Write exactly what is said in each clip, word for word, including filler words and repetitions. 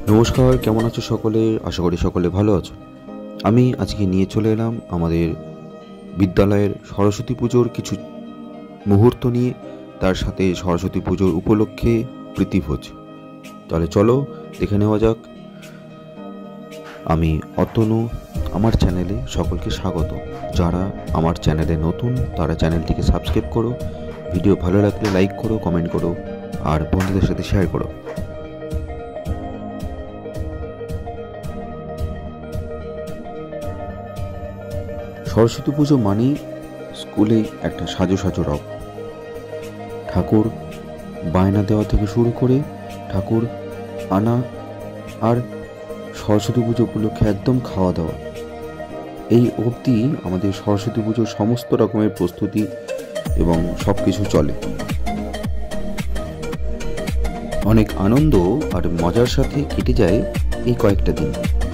নমস্কার, কেমন আছো সকলে? আশা করি সকলে ভালো আছো। আমি আজকে নিয়ে চলে এলাম আমাদের বিদ্যালয়ের সরস্বতী পুজোর কিছু মুহূর্ত নিয়ে, তার সাথে সরস্বতী পুজোর উপলক্ষে প্রীতিভোজ। তাহলে চলো দেখে নেওয়া যাক। আমি অতনু, আমার চ্যানেলে সকলকে স্বাগত। যারা আমার চ্যানেলে নতুন তারা চ্যানেলটিকে সাবস্ক্রাইব করো, ভিডিও ভালো লাগলে লাইক করো, কমেন্ট করো আর বন্ধুদের সাথে শেয়ার করো। সরস্বতী পুজো মানেই স্কুলে একটা সাজো সাজো রব। ঠাকুর বায়না দেওয়া থেকে শুরু করে ঠাকুর আনা আর সরস্বতী পুজো উপলক্ষে একদম খাওয়া দাওয়া, এই অবধি আমাদের সরস্বতী পুজোর সমস্ত রকমের প্রস্তুতি এবং সব কিছু চলে। অনেক আনন্দ আর মজার সাথে কেটে যায় এই কয়েকটা দিন।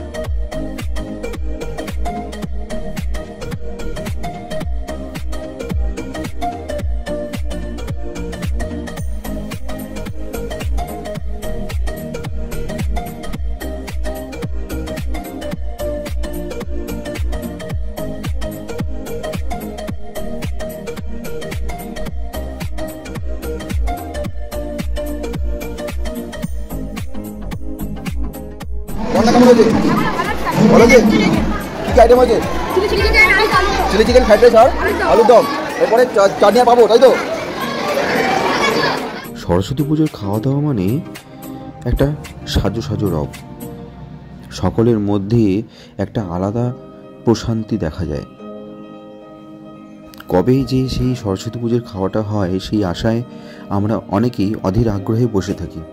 রান্না কেমন হয়েছে? ভালো হয়েছে? কী কী আইটেম আছে? চিলি চিকেন, ফ্রাইড রাইস আর আলুর দম, এরপরে চাটনি আর পাবো, তাই তো? সরস্বতী পুজোর খাওয়া দাওয়া মানে একটা সাজো সাজো রব। সকলের মধ্যে একটা আলাদা প্রশান্তি দেখা যায়। কবে যে সেই সরস্বতী পুজোর খাওয়াটা হয় সেই আশায় আমরা অনেকেই অধীর আগ্রহে বসে থাকি।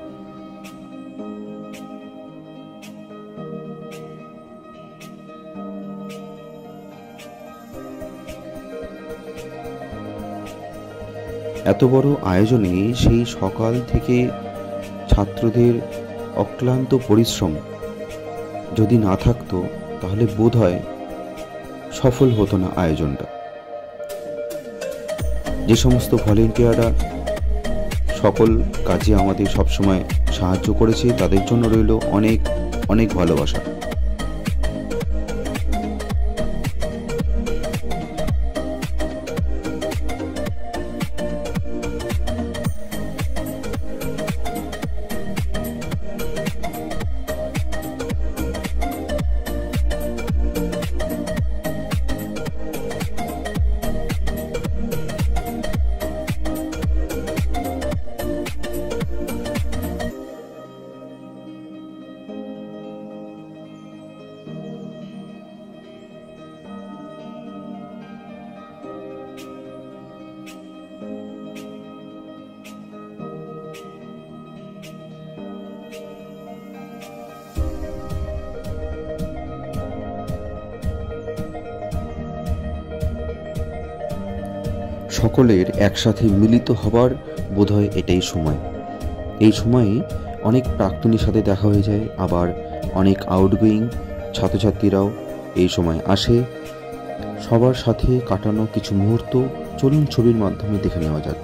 এত বড় আয়োজনে সেই সকাল থেকে ছাত্রদের অক্লান্ত পরিশ্রম যদি না থাকতো তাহলে বোধহয় সফল হতো না আয়োজনটা। যে সমস্ত ভলেন্টিয়াররা সকল কাজে আমাদের সবসময় সাহায্য করেছে তাদের জন্য রইল অনেক অনেক ভালোবাসা। সকলের একসাথে মিলিত হবার বোধহয় এটাই সময়। এই সময়ে অনেক প্রাক্তনীর সাথে দেখা হয়ে যায়, আবার অনেক আউটগোয়িং ছাত্রছাত্রীরাও এই সময় আসে। সবার সাথে কাটানো কিছু মুহূর্ত চলুন ছবির মাধ্যমে দেখে নেওয়া যাক।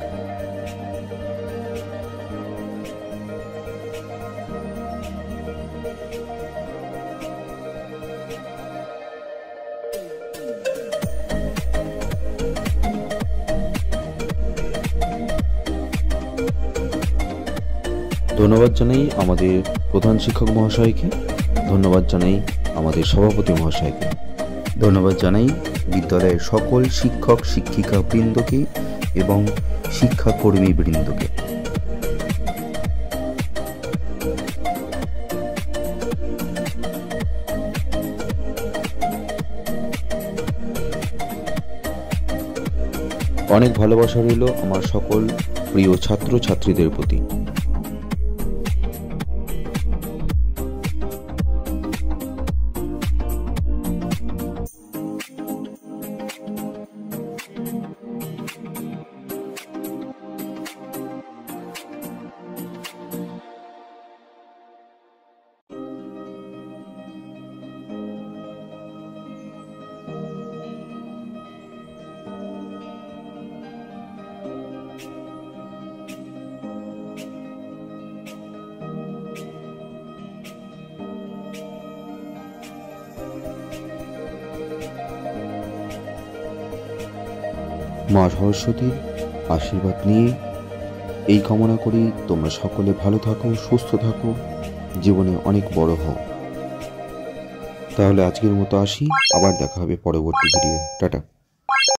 ধন্যবাদ জানাই আমাদের প্রধান শিক্ষক মহাশয়কে, ধন্যবাদ জানাই আমাদের সভাপতি মহাশয়কে, ধন্যবাদ জানাই বিদ্যালয়ের সকল শিক্ষক শিক্ষিকা বৃন্দকে এবং শিক্ষাকর্মী বৃন্দকে। অনেক ভালোবাসা রইল আমার সকল প্রিয় ছাত্র ছাত্রীদের প্রতি। মা সরস্বতীর আশীর্বাদ নিয়ে এই কামনা করি তোমরা সকলে ভালো থাকো, সুস্থ থাকো, জীবনে অনেক বড় হও। তাহলে আজকের মতো আসি, আবার দেখা হবে পরবর্তী ভিডিও। টাটা।